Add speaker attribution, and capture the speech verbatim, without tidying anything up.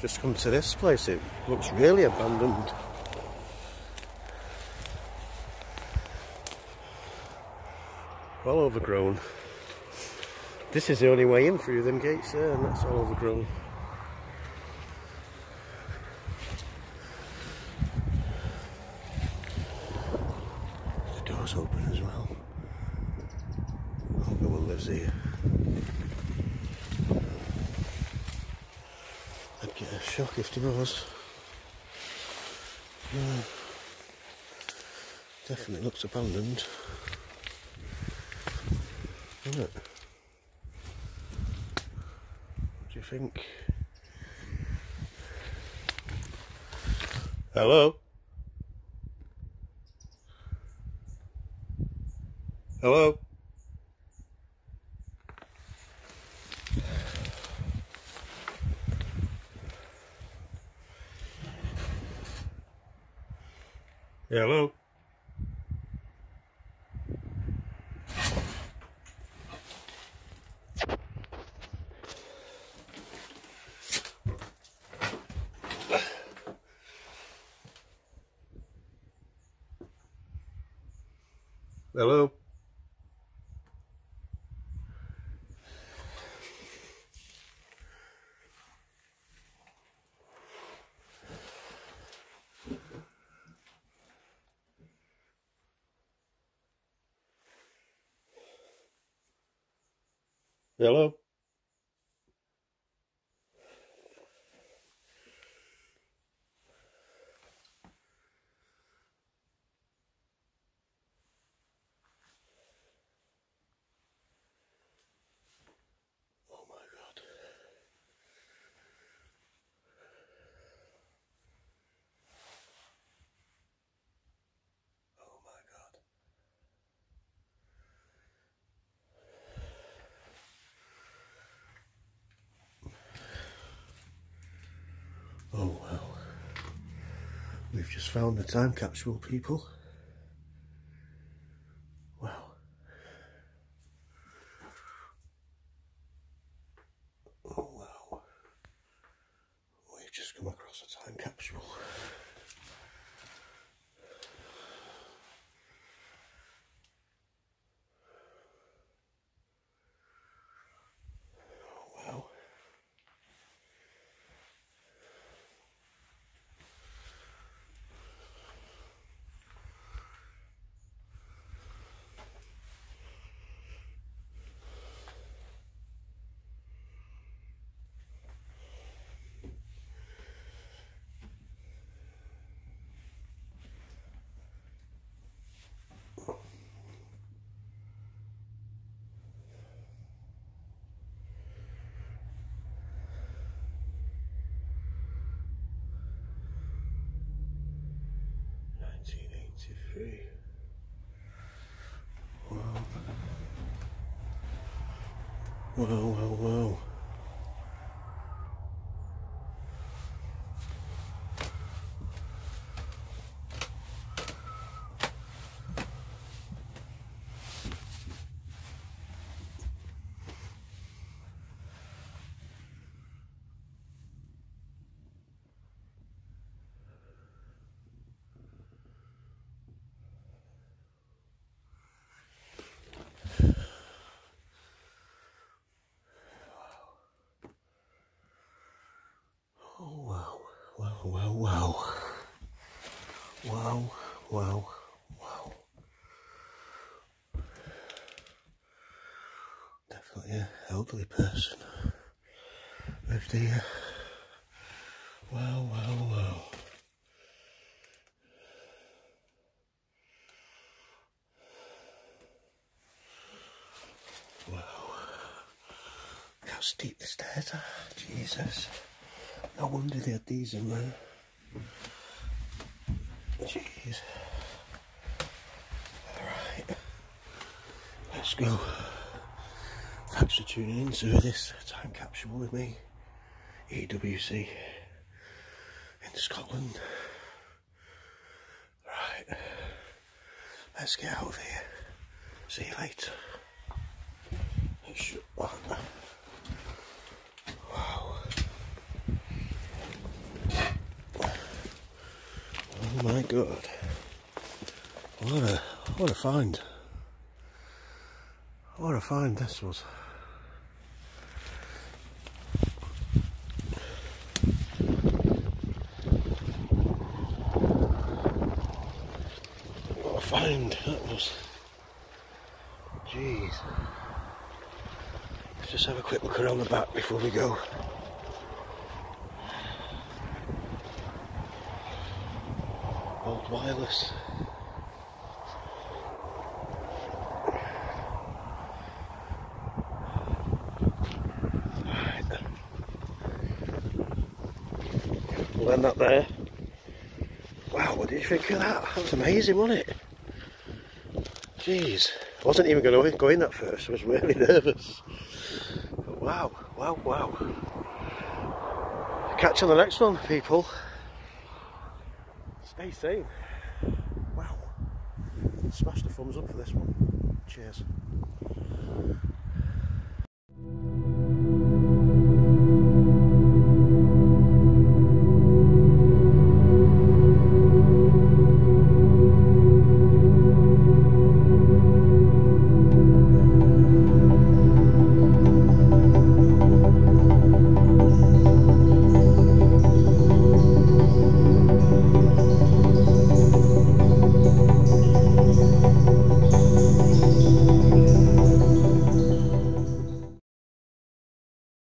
Speaker 1: just come to this place. It looks really abandoned. Well overgrown. This is the only way in through them gates there, and that's all overgrown. The door's open as well. I hope no one lives here. I'd get a shock if there was. Yeah. Definitely looks abandoned. Doesn't it? What do you think? Hello? Hello? Yeah, hello? Hello? Hello? Oh my God. Oh my God. Oh well. We've just found the time capsule, people. Wow. Oh wow. We've just come across a time capsule. Oh wow. nineteen eighty-three. Wow. Wow, wow, wow. Oh wow, wow, wow, wow. Wow, wow, wow. Definitely an elderly person lived here. Wow, wow, wow. Wow. Look how steep the stairs are. Jesus. No wonder they had these in there. Jeez. Alright. Let's go. Thanks for tuning in to this time capsule with me. E W C in Scotland. Right. Let's get out of here. See you later. Wow. Oh my god. What a, what a find. What a find this was. What a find that was. Jeez. Let's just have a quick look around the back before we go. Old wireless. Right. We'll end that there. Wow, what did you think of that? That was amazing, wasn't it? Jeez. I wasn't even going to go in at first. I was really nervous. But wow, wow, wow. Catch you on the next one, people. Stay sane. Wow. Smash the thumbs up for this one. Cheers.